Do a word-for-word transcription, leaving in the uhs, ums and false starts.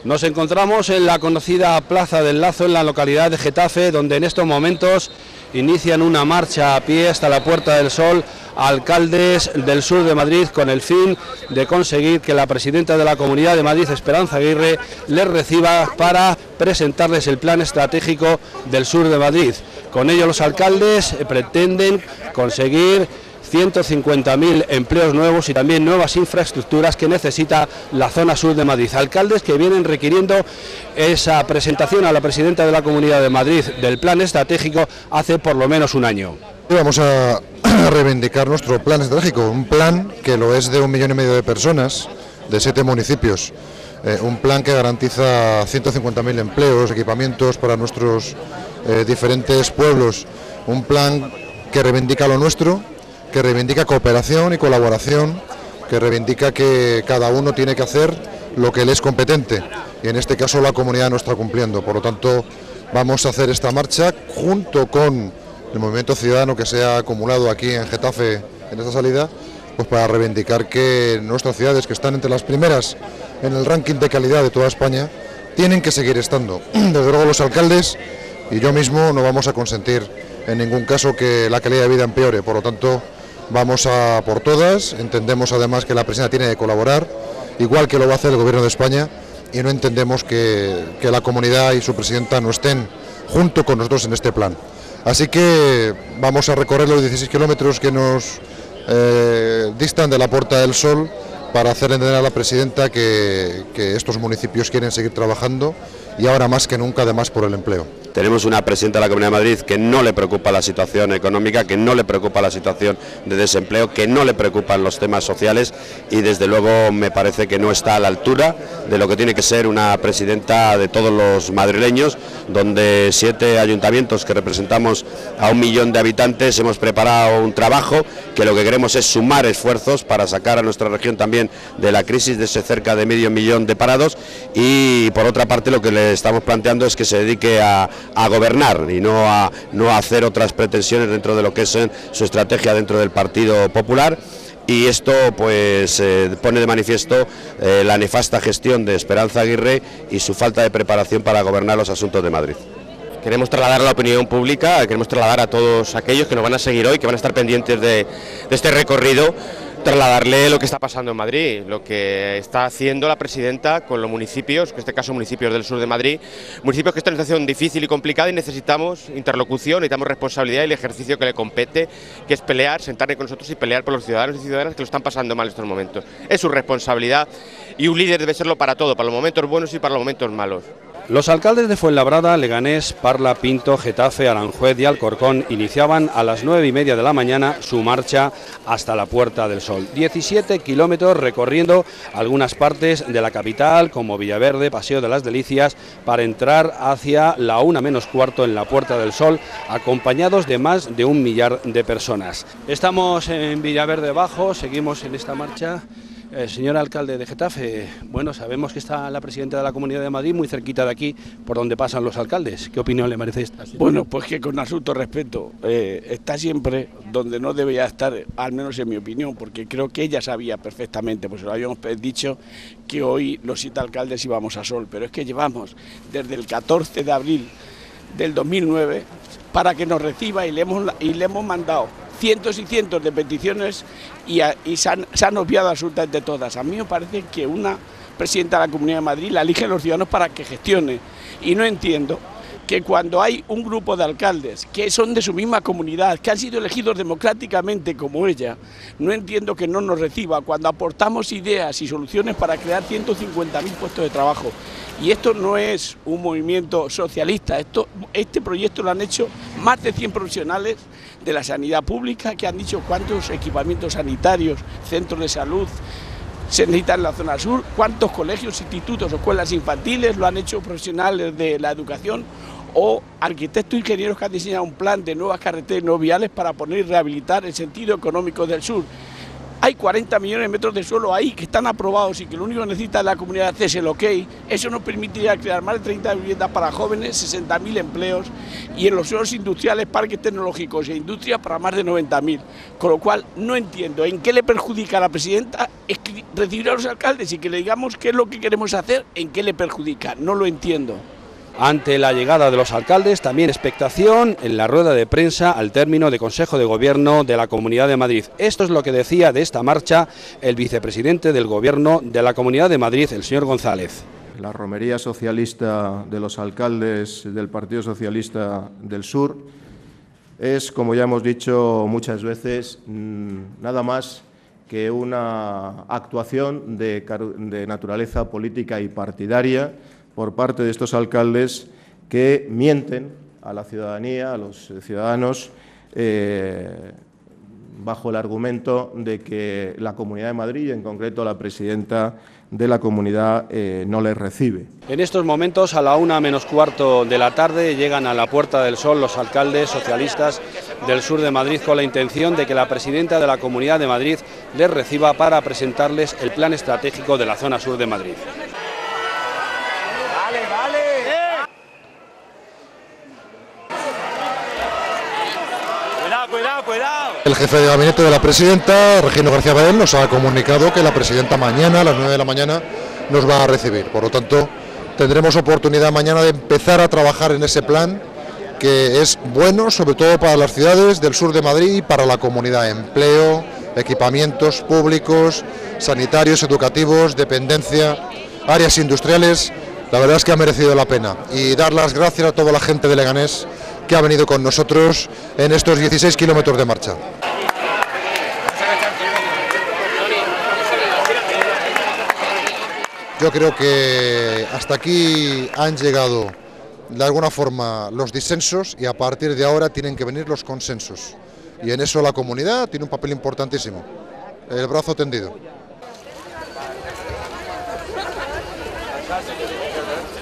Nos encontramos en la conocida Plaza del Lazo, en la localidad de Getafe, donde en estos momentos inician una marcha a pie hasta la Puerta del Sol alcaldes del sur de Madrid, con el fin de conseguir que la presidenta de la Comunidad de Madrid, Esperanza Aguirre, les reciba para presentarles el plan estratégico del sur de Madrid. Con ello los alcaldes pretenden conseguir ciento cincuenta mil empleos nuevos y también nuevas infraestructuras que necesita la zona sur de Madrid. Alcaldes que vienen requiriendo esa presentación a la presidenta de la Comunidad de Madrid del plan estratégico hace por lo menos un año. Vamos a reivindicar nuestro plan estratégico, un plan que lo es de un millón y medio de personas, de siete municipios, eh, un plan que garantiza ciento cincuenta mil empleos, equipamientos para nuestros eh, diferentes pueblos, un plan que reivindica lo nuestro, que reivindica cooperación y colaboración, que reivindica que cada uno tiene que hacer lo que le es competente, y en este caso la comunidad no está cumpliendo. Por lo tanto, vamos a hacer esta marcha junto con el movimiento ciudadano que se ha acumulado aquí en Getafe en esta salida, pues para reivindicar que nuestras ciudades, que están entre las primeras en el ranking de calidad de toda España, tienen que seguir estando. Desde luego los alcaldes y yo mismo no vamos a consentir en ningún caso que la calidad de vida empeore. Por lo tanto, vamos a por todas. Entendemos además que la presidenta tiene que colaborar, igual que lo va a hacer el Gobierno de España, y no entendemos que, que la comunidad y su presidenta no estén junto con nosotros en este plan. Así que vamos a recorrer los dieciséis kilómetros que nos eh, distan de la Puerta del Sol para hacer entender a la presidenta que, que estos municipios quieren seguir trabajando, y ahora más que nunca además por el empleo. Tenemos una presidenta de la Comunidad de Madrid que no le preocupa la situación económica, que no le preocupa la situación de desempleo, que no le preocupan los temas sociales, y desde luego me parece que no está a la altura de lo que tiene que ser una presidenta de todos los madrileños, donde siete ayuntamientos que representamos a un millón de habitantes hemos preparado un trabajo que lo que queremos es sumar esfuerzos para sacar a nuestra región también de la crisis de ese cerca de medio millón de parados, y por otra parte lo que le estamos planteando es que se dedique a a gobernar y no a, no a hacer otras pretensiones dentro de lo que es su estrategia dentro del Partido Popular. Y esto pues eh, pone de manifiesto eh, la nefasta gestión de Esperanza Aguirre y su falta de preparación para gobernar los asuntos de Madrid. Queremos trasladar a la opinión pública, queremos trasladar a todos aquellos que nos van a seguir hoy, que van a estar pendientes de, de este recorrido, trasladarle lo que está pasando en Madrid, lo que está haciendo la presidenta con los municipios, en este caso municipios del sur de Madrid, municipios que están en una situación difícil y complicada, y necesitamos interlocución, necesitamos responsabilidad y el ejercicio que le compete, que es pelear, sentarse con nosotros y pelear por los ciudadanos y ciudadanas que lo están pasando mal en estos momentos. Es su responsabilidad, y un líder debe serlo para todo, para los momentos buenos y para los momentos malos. Los alcaldes de Fuenlabrada, Leganés, Parla, Pinto, Getafe, Aranjuez y Alcorcón iniciaban a las nueve y media de la mañana su marcha hasta la Puerta del Sol. diecisiete kilómetros recorriendo algunas partes de la capital, como Villaverde, Paseo de las Delicias, para entrar hacia la una menos cuarto en la Puerta del Sol, acompañados de más de un millar de personas. Estamos en Villaverde Bajo, seguimos en esta marcha. Eh, señor alcalde de Getafe, bueno, sabemos que está la presidenta de la Comunidad de Madrid muy cerquita de aquí, por donde pasan los alcaldes. ¿Qué opinión le merece esta? Bueno, pues que con absoluto respeto, eh, está siempre donde no debería estar, al menos en mi opinión, porque creo que ella sabía perfectamente, pues lo habíamos dicho, que hoy los siete alcaldes íbamos a Sol, pero es que llevamos desde el catorce de abril del dos mil nueve para que nos reciba, y le hemos, y le hemos mandado cientos y cientos de peticiones, y, a, y se, han, se han obviado absolutamente todas. A mí me parece que una presidenta de la Comunidad de Madrid la eligen los ciudadanos para que gestione, y no entiendo que cuando hay un grupo de alcaldes que son de su misma comunidad, que han sido elegidos democráticamente como ella, no entiendo que no nos reciba cuando aportamos ideas y soluciones para crear ciento cincuenta mil puestos de trabajo. Y esto no es un movimiento socialista, esto, este proyecto lo han hecho más de cien profesionales de la sanidad pública, que han dicho cuántos equipamientos sanitarios, centros de salud se necesitan en la zona sur, cuántos colegios, institutos, escuelas infantiles, lo han hecho profesionales de la educación, o arquitectos e ingenieros que han diseñado un plan de nuevas carreteras no viales para poner y rehabilitar el sentido económico del sur. Hay cuarenta millones de metros de suelo ahí que están aprobados y que lo único que necesita la comunidad es el ok. Eso nos permitiría crear más de treinta viviendas para jóvenes, sesenta mil empleos y en los suelos industriales, parques tecnológicos e industrias para más de noventa mil. Con lo cual no entiendo en qué le perjudica a la presidenta recibir a los alcaldes y que le digamos qué es lo que queremos hacer, en qué le perjudica. No lo entiendo. Ante la llegada de los alcaldes, también expectación en la rueda de prensa al término de Consejo de Gobierno de la Comunidad de Madrid. Esto es lo que decía de esta marcha el vicepresidente del Gobierno de la Comunidad de Madrid, el señor González. La romería socialista de los alcaldes del Partido Socialista del Sur es, como ya hemos dicho muchas veces, nada más que una actuación de, de naturaleza política y partidaria por parte de estos alcaldes que mienten a la ciudadanía, a los ciudadanos, eh, bajo el argumento de que la Comunidad de Madrid, y en concreto la presidenta de la comunidad, eh, no les recibe. En estos momentos, a la una menos cuarto de la tarde, llegan a la Puerta del Sol los alcaldes socialistas del sur de Madrid con la intención de que la presidenta de la Comunidad de Madrid les reciba para presentarles el plan estratégico de la zona sur de Madrid. El jefe de gabinete de la presidenta, Regino García Bel, nos ha comunicado que la presidenta mañana a las nueve de la mañana nos va a recibir. Por lo tanto, tendremos oportunidad mañana de empezar a trabajar en ese plan que es bueno, sobre todo para las ciudades del sur de Madrid y para la comunidad. Empleo, equipamientos públicos, sanitarios, educativos, dependencia, áreas industriales. La verdad es que ha merecido la pena. Y dar las gracias a toda la gente de Leganés que ha venido con nosotros en estos dieciséis kilómetros de marcha. Yo creo que hasta aquí han llegado de alguna forma los disensos y a partir de ahora tienen que venir los consensos. Y en eso la comunidad tiene un papel importantísimo. El brazo tendido.